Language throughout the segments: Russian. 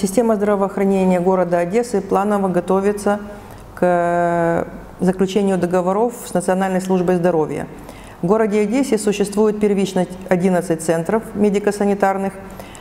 Система здравоохранения города Одессы планово готовится к заключению договоров с Национальной службой здоровья. В городе Одессе существует первично 11 центров медико-санитарных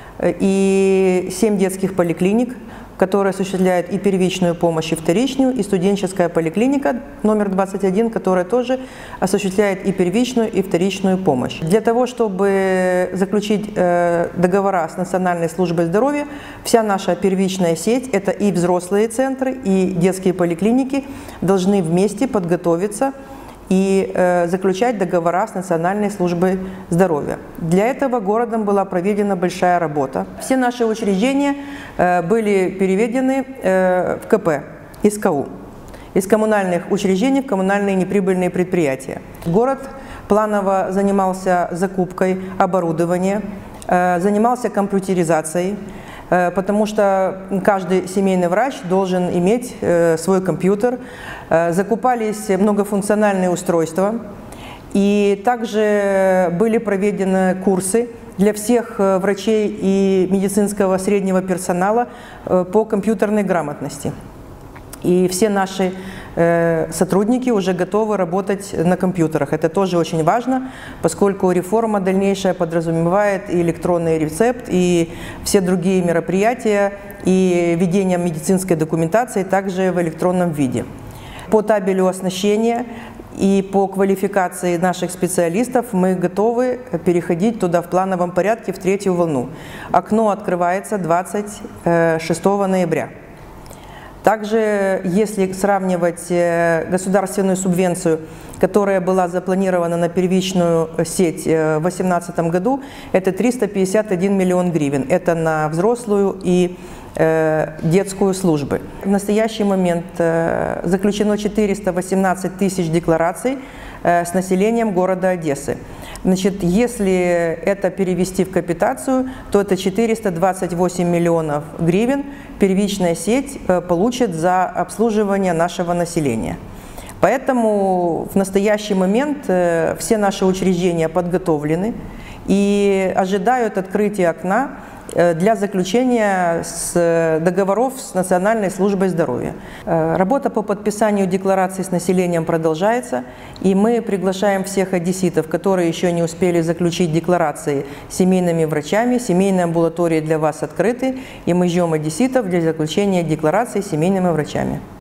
и 7 детских поликлиник, которые осуществляют и первичную помощь, и вторичную, и студенческая поликлиника номер 21, которая тоже осуществляет и первичную, и вторичную помощь. Для того, чтобы заключить договора с Национальной службой здоровья, вся наша первичная сеть, это и взрослые центры, и детские поликлиники, должны вместе подготовиться и заключать договора с Национальной службой здоровья. Для этого городом была проведена большая работа. Все наши учреждения были переведены в КП, из КУ, из коммунальных учреждений в коммунальные неприбыльные предприятия. Город планово занимался закупкой оборудования, занимался компьютеризацией, потому что каждый семейный врач должен иметь свой компьютер. Закупались многофункциональные устройства, и также были проведены курсы для всех врачей и медицинского среднего персонала по компьютерной грамотности. И все наши сотрудники уже готовы работать на компьютерах. Это тоже очень важно, поскольку реформа дальнейшая подразумевает и электронный рецепт, и все другие мероприятия, и ведение медицинской документации также в электронном виде. По табелю оснащения и по квалификации наших специалистов мы готовы переходить туда в плановом порядке в третью волну. Окно открывается 26 ноября. Также, если сравнивать государственную субвенцию, которая была запланирована на первичную сеть в 2018 году, это 351 миллион гривен. Это на взрослую и детскую службы. В настоящий момент заключено 418 тысяч деклараций с населением города Одессы. Значит, если это перевести в капитацию, то это 428 миллионов гривен первичная сеть получит за обслуживание нашего населения. Поэтому в настоящий момент все наши учреждения подготовлены и ожидают открытия окна для заключения договоров с Национальной службой здоровья. Работа по подписанию деклараций с населением продолжается, и мы приглашаем всех одесситов, которые еще не успели заключить декларации с семейными врачами. Семейные амбулатории для вас открыты, и мы ждем одесситов для заключения деклараций с семейными врачами.